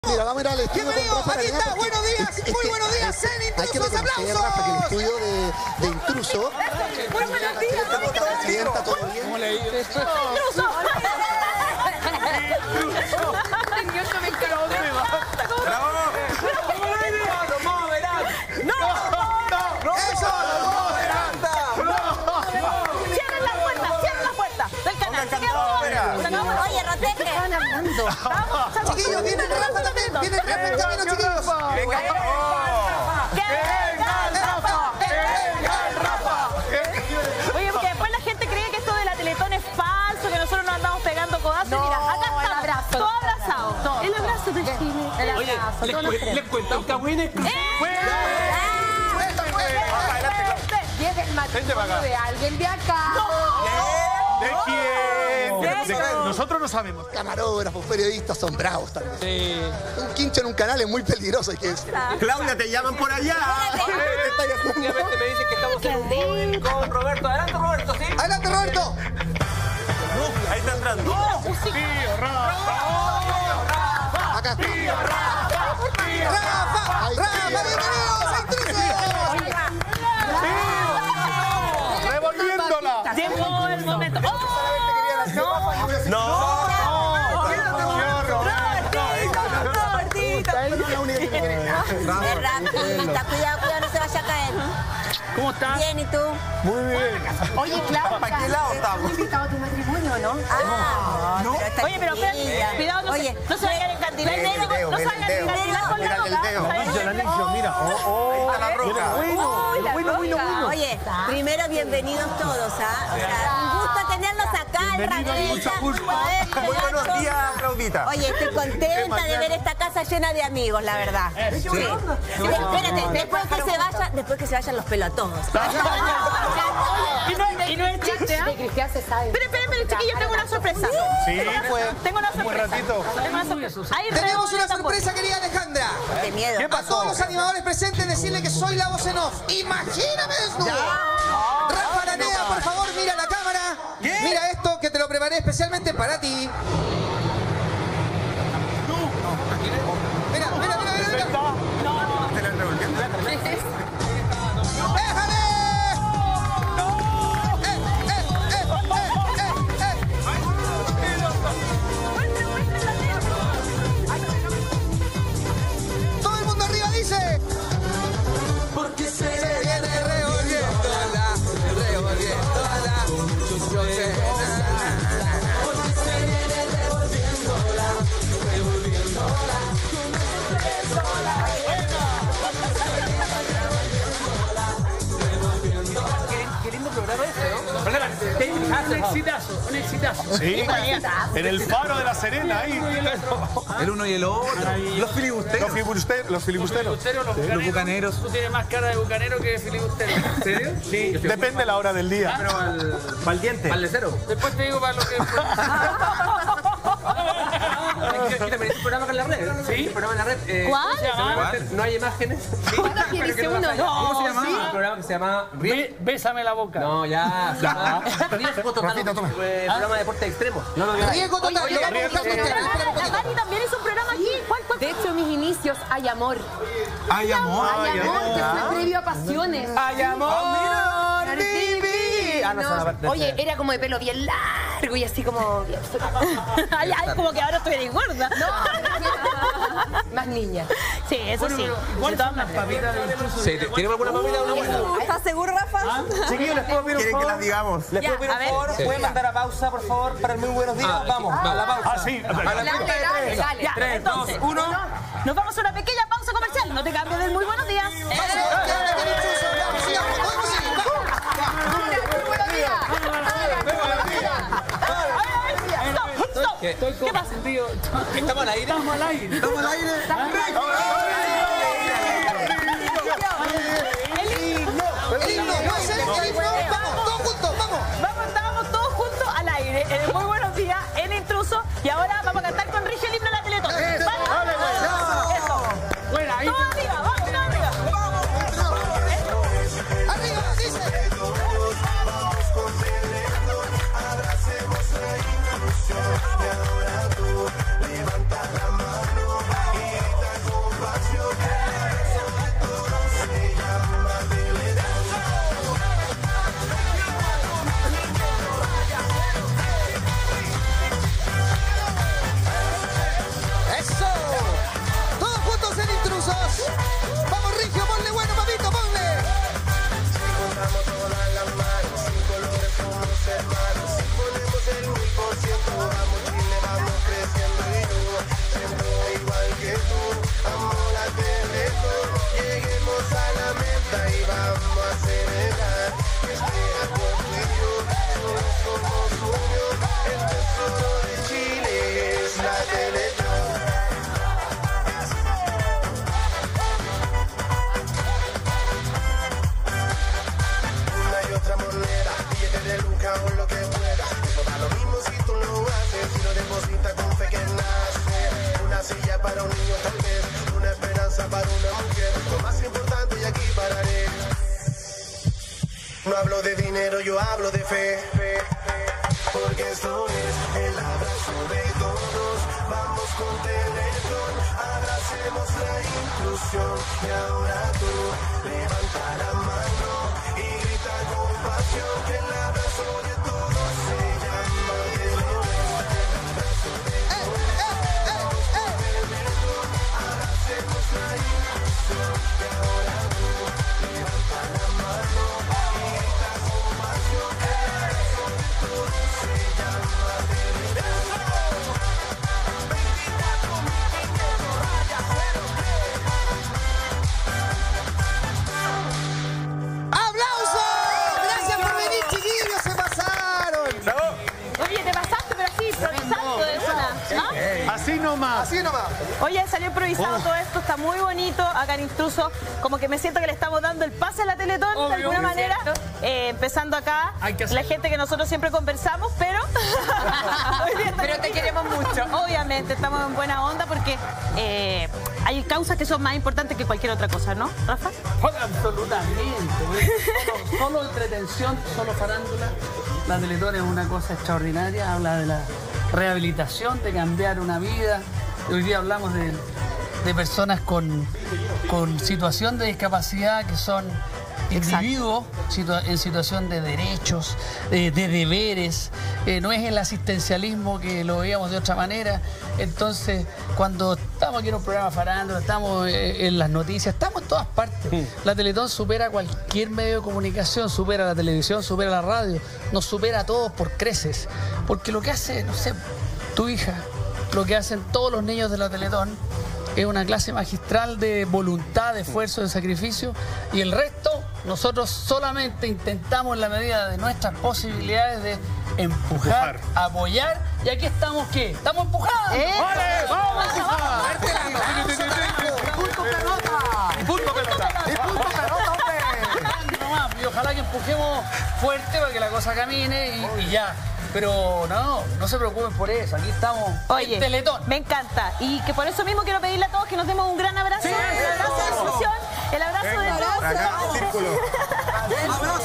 Mira, vamos a ir al estudio con Rafa. Aquí está, buenos días, muy buenos días, en Intrusos, aplausos. Rafa, que el estudio de Intruso. Muy buenos días, Sienta, todo bien. ¿Cómo le ha ido? ¡Intruso! Yo no me encargo de Oye, Roteque. Están hablando. Chiquillos, viene Rafa también. Viene Rafa en camino, chiquillos. Venga, Rafa. Oye, porque después la gente cree que esto de la Teletón es falso, que nosotros nos andamos pegando codazos. No, mira, acá estamos, el abrazo. todo abrazado. Todo. El abrazo de Chile. El Oye, abrazo. les cuento un cagüín. Y es el matrimonio de alguien de acá. ¿De quién? Nosotros no sabemos. Camarógrafos, periodistas son bravos también. Un quincho en un canal es muy peligroso, hay que decir. Claudia, te llaman por allá. Obviamente me dicen que estamos en un móvil con Roberto. Adelante, Roberto, ¿sí? ¡Adelante, Roberto! Ahí está entrando. Tío Rafa. Acá está. Rafa, bienvenidos a Intrusos. ¡Revolviéndola! Llegó el momento. ¡No! Cuidado, no se vaya a caer. ¿Cómo estás? Bien, ¿y tú? Muy bien. Oye, Claudia. ¿Para qué lado estamos? invitado a tu matrimonio, ¿no? ¿No? Oye, pero cuidado, no se vayan a encandilar. No se vayan a encandilar con la boca. Mira. Ahí está la roca. Bueno. Oye, primero bienvenidos todos, ¿ah? O sea, un gusto tenerlos acá, el Raquelita. Muy buenos días, Claudita. Oye, estoy contenta de ver esta casa llena de amigos, la verdad. Sí. Espérate, después que se vayan los pelos a todos. Y no es chiste, ¿ah? De Cristian se sabe. Espera, chiquillos, tengo una sorpresa. Sí, pues. Tengo una Un buen sorpresa. ratito. Tengo una sorpresa. Ahí Tenemos una rebota, sorpresa, querida Alejandra. Qué miedo. A todos los animadores presentes decirle que soy la voz en off. ¡Imagíname desnudo! Rafa Araneda, por favor, mira la cámara. Mira esto que te lo preparé especialmente para ti. Mira. ¡Déjame! Todo el mundo arriba dice. Porque se viene revolviéndola. Qué lindo programa este, ¿no? Un exitazo. Sí, en el faro de La Serena, ahí. El uno y el otro. Los filibusteros. Los filibusteros. Los bucaneros. Tú tienes más cara de bucanero que de filibustero. ¿En serio? Sí. Depende la hora del día. Pero Al diente. Valdecero. Después te digo para lo que... Aquí también es un programa en la red. Sí, un programa en la red. ¿Cuál? No hay imágenes. ¿Cuándo dice uno? ¿Cómo se llama? ¿Sí? Un programa que se llama... Bésame la boca. No, ya. Riesgo total. Programa de deporte extremo. Riesgo total. Oye, la Mari también es un programa aquí. ¿Cuál? De hecho, mis inicios, hay amor. ¡Ay, amor! Hay amor, que fue previo a Pasiones. ¡Ay, amor! ¡Vivi! Ah, no, esa es la parte. Oye, era como de pelo bien largo y así como... Ay, como que ahora estoy bien gorda. Más niña. Sí, eso sí. ¿Cuáles son las papitas de Intrusos? ¿Tienen alguna papita buena? ¿Estás seguro, Rafa? Chiquillos, ¿les puedo pedir un ¿Quieren que favor? las digamos? ¿Les puedo pedir a un ver. favor? ¿Pueden mandar a pausa, por favor, para el muy buenos días? Vamos, a la pausa. Ah, sí. A la cuenta de tres. Ya, 3, 2, entonces, 1. nos vamos a una pequeña pausa comercial. No te cambies del muy buenos días. Stop. ¿Qué pasa? ¿Estamos al aire? Estamos al aire. ¿Estamos al aire? El himno, ¿no es el himno? Vamos, todos juntos, vamos. Estábamos todos juntos al aire. En el muy buenos días, en Intruso. Y ahora vamos a cantar con Rigi el himno de la Teletón. ¡Vamos! Eso. Bueno, ahí. Todo arriba, vamos, todo arriba. Arriba, dice. Levanta la mano y Vamos, Rigio, ponle bueno, papito, ponle. Si juntamos todas las manos, sin colores somos hermanos. Si ponemos el 1000%, vamos Chile, vamos creciendo. Y yo siento igual que tú, amo la Teletón. Lleguemos a la meta y vamos a celebrar. Que esté acuerdo y yo, solo somos uno. El tesoro de Chile es la Teletón. Una y otra moneda, billetes de Luca o lo que pueda. Eso da lo mismo si tú lo haces, si lo depositas con fe que nace. Una silla para un niño tal vez, una esperanza para una mujer. Lo más importante y aquí pararé. No hablo de dinero, yo hablo de fe. Porque esto es el abrazo de todos. Vamos con Teletón, abracemos la inclusión. Y ahora tú levanta la mano y grita con pasión que el abrazo de todos se llama Teletón. El abrazo de todos. Teletón, abracemos la inclusión. Y ahora tú levanta la mano y grita con pasión que el abrazo de todos se llama Teletón. ¡Aplausos! Gracias por venir, chiquillos, se pasaron. Oye, te pasaste, pero así, improvisando de una. ¿Ah? Así nomás. Así nomás. Oye, salió improvisado todo esto, está muy bonito. Acá en Intruso, como que me siento que le estamos dando el pase a la Teletón de alguna manera. Empezando acá, Hay que la hacerlo. gente que nosotros siempre conversamos, pero... pero te queremos mucho. Obviamente, estamos en buena onda porque hay causas que son más importantes que cualquier otra cosa, ¿no, Rafa? Absolutamente. Solo entretención, solo farándula. La Teletón es una cosa extraordinaria. Habla de la rehabilitación, de cambiar una vida. Hoy día hablamos de personas con situación de discapacidad que son individuos en situación de derechos, de deberes. No es el asistencialismo que lo veíamos de otra manera. Entonces, cuando estamos aquí en un programa farándula, estamos en las noticias, estamos en todas partes. La Teletón supera cualquier medio de comunicación, supera la televisión, supera la radio, nos supera a todos por creces. Porque lo que hace, no sé, tu hija, lo que hacen todos los niños de la Teletón, es una clase magistral de voluntad, de esfuerzo, de sacrificio, y el resto nosotros solamente intentamos en la medida de nuestras posibilidades de empujar, apoyar, y aquí estamos, ¿qué? ¡Estamos empujando! ¡Vale! ¡Vamos a empujar! Punto pelota. Nomás, y ojalá que empujemos fuerte para que la cosa camine y ya. Pero no se preocupen por eso, aquí estamos Oye, en Teletón. me encanta. Y que por eso mismo quiero pedirle a todos que nos demos un gran abrazo. Sí, el abrazo de inclusión, el abrazo de todos. Acá, círculo.